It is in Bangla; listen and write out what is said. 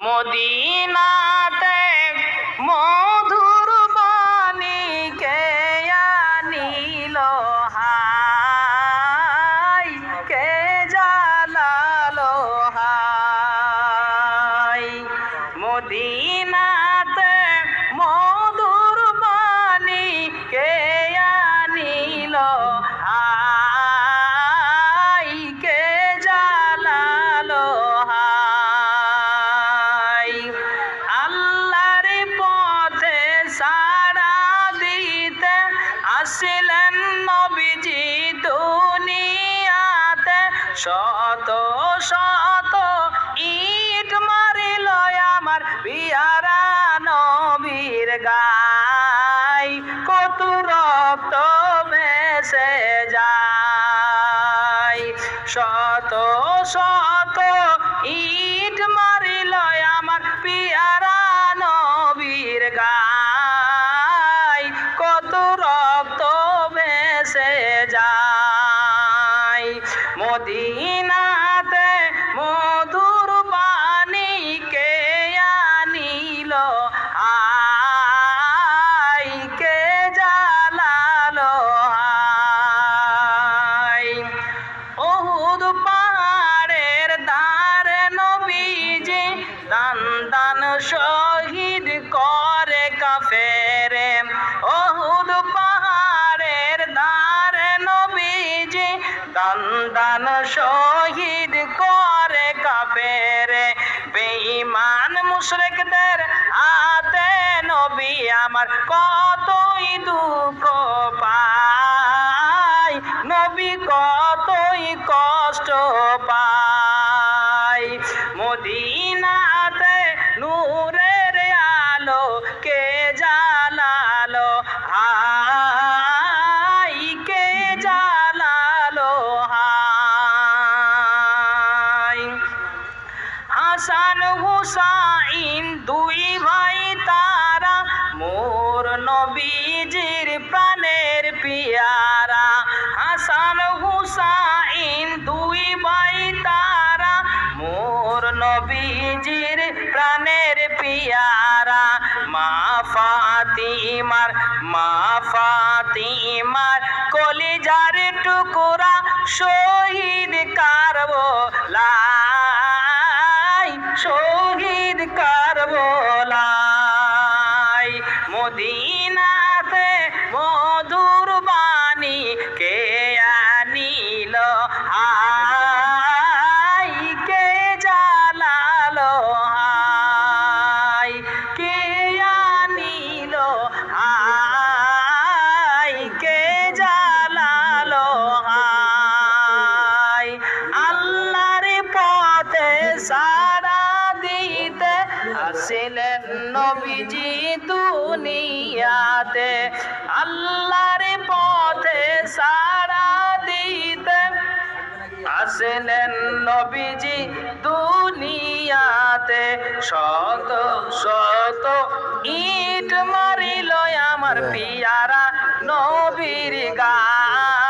মদিনাতে মধুর বাণী কে আনিল হাই, কে জালালো হাই। মদিনাতে মধুর বাণী কে আনিল হাই, কে জালালো হাই। আল্লাহর পথে সাড়া দিতে আসলেন নবীজি দুনিয়াতে। শত শত ইট মারিল আমার পিয়ারা নবীর গায়, কত রক্ত ভেসে যায়। শত শত ইট মারিল আমার পিয়ারা নবীর গায়, কত রক্ত ভেসে যায়। মদিনাতে মধুর বাণী কে আনিল হাই, কে জালালো হাই। উহুদ পাহাড়ের ধারে নবীজি দান দান শহীদ করে কাফেরে। উহুদ পাহাড়ের ধারে নবীজি দান দান শহীদ করে কাফেরে। বেঈমান মুশরিকদের হাতে নবী আমার কতই দুঃখ পায়, নবী কতই কষ্ট পায়। মদিনাতে নূরের আলো কে জালালো হাই, কে জালালো হাই। হাসান হুসাইন দুই ভাই তারা, মোর নবীজির প্রাণের পিয়ারা। হাসান হুসাইন দুই ভাই তারা, মোর নবীজির প্রাণের পিয়ারা। মা ফাতিমার কলিজার টুকরা শহীদ কারবালায়, শহীদ কারবালায়। মদিনাতে মধুর বাণী কে আনিল হাই, কে জালালো হাই, কে আনিল হাই, কে জালালো হাই। আল্লাহর পথে সাড়া দিতে আসলেন নবীজি দুনিয়াতে। আল্লাহর পথে সাড়া দিতে আসলেন নবীজি দুনিয়াতে। শত শত ইট মারিল আমার পিয়ারা নবীর গায়।